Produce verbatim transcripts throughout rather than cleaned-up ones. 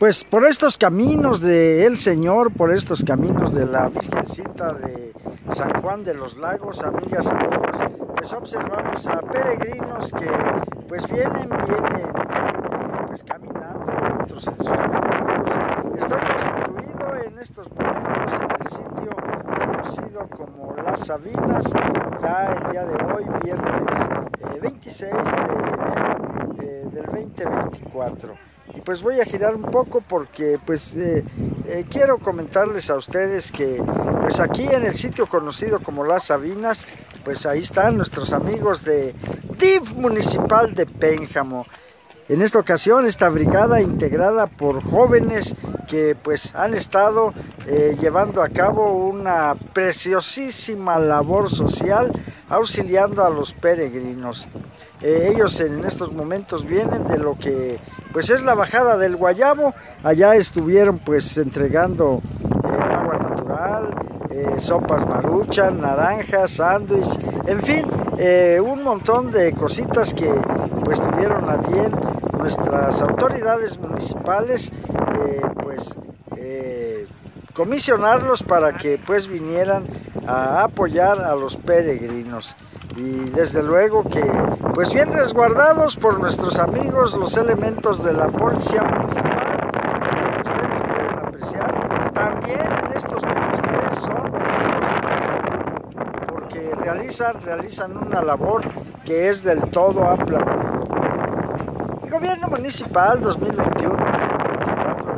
Pues por estos caminos del Señor, por estos caminos de la Virgencita de San Juan de los Lagos, amigas, amigos, pues observamos a peregrinos que pues vienen, vienen eh, pues caminando, otros en sus vehículos. Estoy constituido en estos momentos en el sitio conocido como Las Sabinas, ya el día de hoy, viernes eh, veintiséis de enero eh, del veinte veinticuatro. Y pues voy a girar un poco porque pues eh, eh, quiero comentarles a ustedes que pues aquí en el sitio conocido como Las Sabinas, pues ahí están nuestros amigos de D I F Municipal de Pénjamo. En esta ocasión esta brigada integrada por jóvenes que pues han estado eh, llevando a cabo una preciosísima labor social auxiliando a los peregrinos. Eh, ellos en estos momentos vienen de lo que pues es la bajada del Guayabo. Allá estuvieron pues entregando eh, agua natural, eh, sopas Maruchan, naranjas, sándwich, en fin, eh, un montón de cositas que pues tuvieron a bien nuestras autoridades municipales eh, pues eh, comisionarlos para que pues vinieran a apoyar a los peregrinos. Y desde luego que pues bien resguardados por nuestros amigos los elementos de la policía municipal, como ustedes pueden apreciar. También en estos ministerios son porque realizan, realizan una labor que es del todo aplaudida. El gobierno municipal dos mil veintiuno dos mil veinticuatro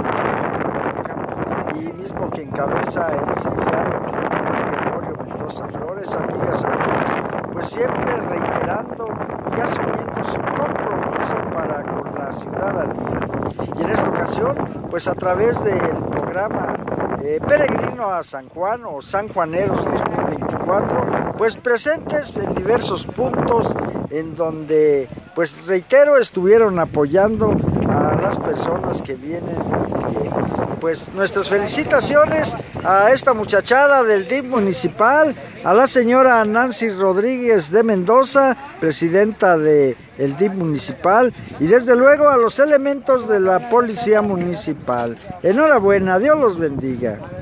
y mismo que encabeza el licenciado Gregorio Mendoza Flores, amigas y amigos, pues siempre reiterando y asumiendo su compromiso para con la ciudadanía. Y en esta ocasión, pues a través del programa eh, Peregrino a San Juan o San Juaneros dos mil veinticuatro, pues presentes en diversos puntos en donde, pues reitero, estuvieron apoyando a las personas que vienen a pie. Pues nuestras felicitaciones a esta muchachada del D I F municipal, a la señora Nancy Rodríguez de Mendoza, presidenta del D I F municipal, y desde luego a los elementos de la policía municipal. Enhorabuena, Dios los bendiga.